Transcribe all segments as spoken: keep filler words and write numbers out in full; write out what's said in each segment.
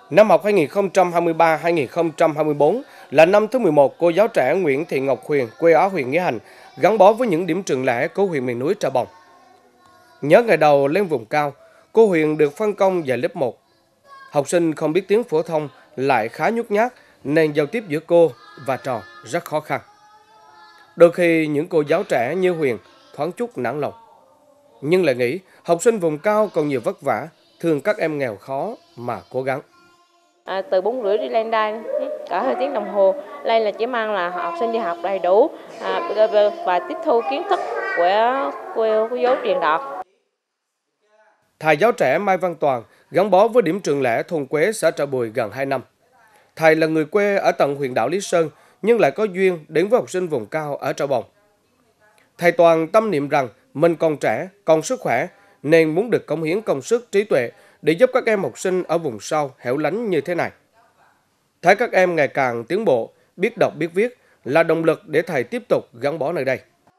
Năm học hai nghìn không trăm hai mươi ba hai nghìn không trăm hai mươi tư là năm thứ mười một cô giáo trẻ Nguyễn Thị Ngọc Huyền, quê ở huyện Nghĩa Hành, gắn bó với những điểm trường lẻ của huyện miền núi Trà Bồng. Nhớ ngày đầu lên vùng cao, cô Huyền được phân công dạy lớp một. Học sinh không biết tiếng phổ thông lại khá nhút nhát nên giao tiếp giữa cô và trò rất khó khăn. Đôi khi những cô giáo trẻ như Huyền thoáng chút nản lòng, nhưng lại nghĩ học sinh vùng cao còn nhiều vất vả, thương các em nghèo khó mà cố gắng. À, từ bốn rưỡi đi lên đây cả hai tiếng đồng hồ, đây là chỉ mang là học sinh đi học đầy đủ à, và tiếp thu kiến thức của cô, cô giáo truyền đạt. Thầy giáo trẻ Mai Văn Toàn gắn bó với điểm trường lẻ thôn Quế, xã Trà Bùi gần hai năm. Thầy là người quê ở tận huyện đảo Lý Sơn nhưng lại có duyên đến với học sinh vùng cao ở Trà Bồng. Thầy Toàn tâm niệm rằng mình còn trẻ, còn sức khỏe nên muốn được cống hiến công sức trí tuệ để giúp các em học sinh ở vùng sâu hẻo lánh như thế này. Thấy các em ngày càng tiến bộ, biết đọc biết viết là động lực để thầy tiếp tục gắn bó nơi đây.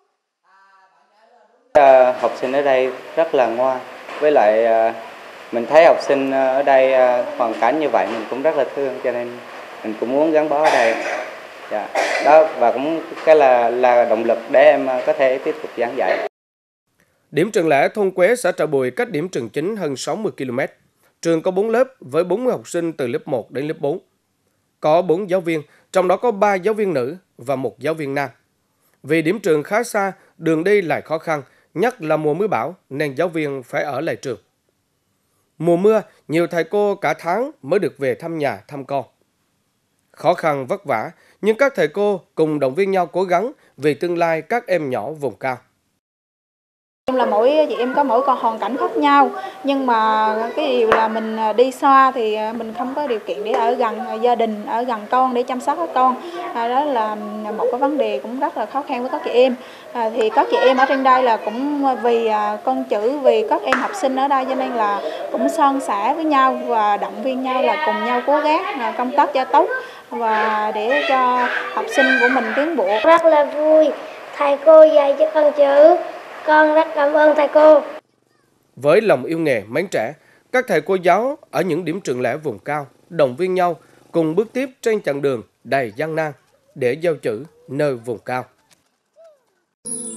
À, học sinh ở đây rất là ngoan, với lại à, mình thấy học sinh ở đây à, hoàn cảnh như vậy mình cũng rất là thương, cho nên mình cũng muốn gắn bó ở đây. Dạ, đó và cũng cái là là động lực để em có thể tiếp tục giảng dạy. Điểm trường lẻ thôn Quế, xã Trà Bùi cách điểm trường chính hơn sáu mươi ki lô mét. Trường có bốn lớp với bốn mươi học sinh từ lớp một đến lớp bốn. Có bốn giáo viên, trong đó có ba giáo viên nữ và một giáo viên nam. Vì điểm trường khá xa, đường đi lại khó khăn, nhất là mùa mưa bão nên giáo viên phải ở lại trường. Mùa mưa, nhiều thầy cô cả tháng mới được về thăm nhà, thăm con. Khó khăn vất vả, nhưng các thầy cô cùng động viên nhau cố gắng vì tương lai các em nhỏ vùng cao. Là mỗi chị em có mỗi con hoàn cảnh khác nhau, nhưng mà cái điều là mình đi xa thì mình không có điều kiện để ở gần gia đình, ở gần con để chăm sóc các con. À, đó là một cái vấn đề cũng rất là khó khăn với các chị em. À, thì các chị em ở trên đây là cũng vì con chữ, vì các em học sinh ở đây cho nên là cũng san sẻ với nhau và động viên nhau là cùng nhau cố gắng công tác cho tốt và để cho học sinh của mình tiến bộ. Rất là vui, thầy cô dạy cho con chữ. Con rất cảm ơn thầy cô. Với lòng yêu nghề mến trẻ, các thầy cô giáo ở những điểm trường lẻ vùng cao động viên nhau cùng bước tiếp trên chặng đường đầy gian nan để giao chữ nơi vùng cao.